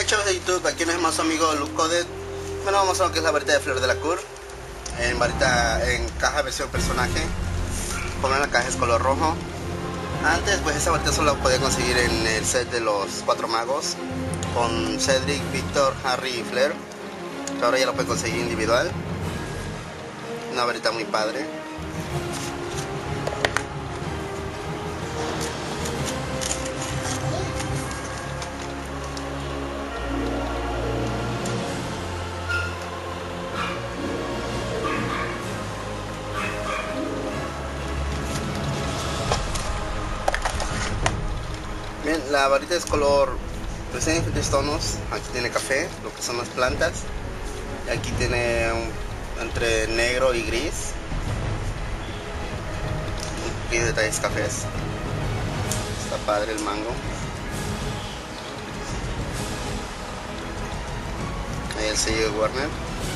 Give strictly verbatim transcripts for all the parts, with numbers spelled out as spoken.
chavos de YouTube, aquí no es más su amigo Luke Coded. Bueno, vamos a lo que es la varita de Fleur de la Cour. En varita, en caja versión personaje. Como en la caja es color rojo. Antes pues esa varita solo la podía conseguir en el set de los cuatro magos, con Cedric, Victor, Harry y Fleur. Pero ahora ya la puede conseguir individual. Una varita muy padre. Bien, la varita es color, pues tiene diferentes tonos. Aquí tiene café, lo que son las plantas. Y aquí tiene un, entre negro y gris. Un poquito de detalles cafés. Está padre el mango. Ahí el sello de Warner.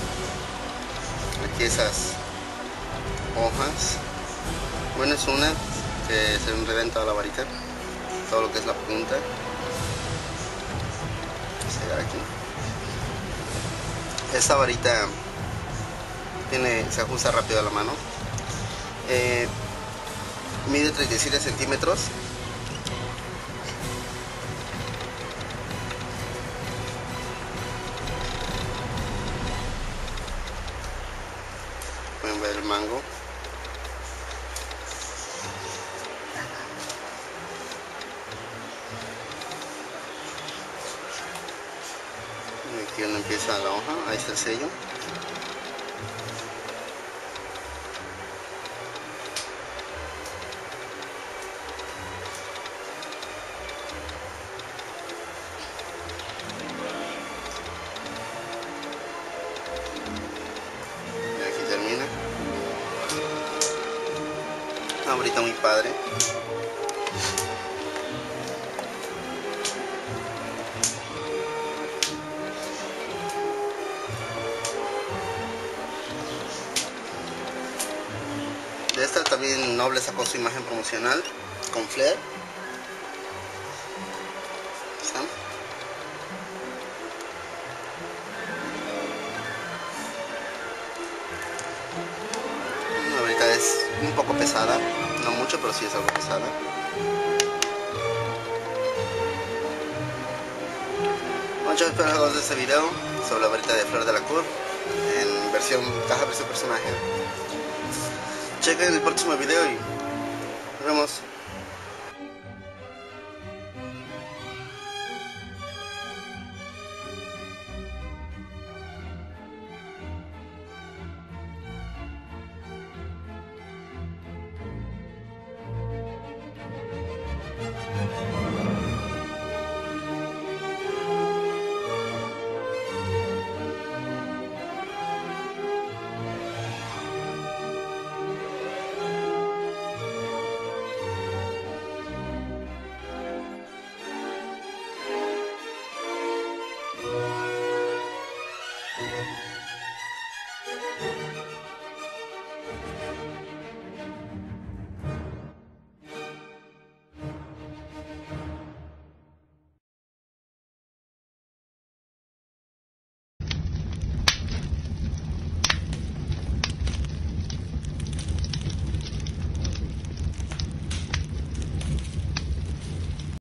Aquí esas hojas. Bueno, es una que se enreda en toda la varita. Todo lo que es la punta. Aquí. Esta varita tiene, se ajusta rápido a la mano. Eh, mide treinta y siete centímetros. Pueden ver el mango. Aquí donde empieza la hoja, ahí está el sello. Y aquí termina. Una varita muy padre. De esta también Noble sacó su imagen promocional con Fleur. ¿Está? La varita es un poco pesada, no mucho, pero sí es algo pesada. Bueno, chavos, espero que les guste este video sobre la varita de Fleur de la Cour en versión caja versión personaje. Chequen el próximo video y nos vemos.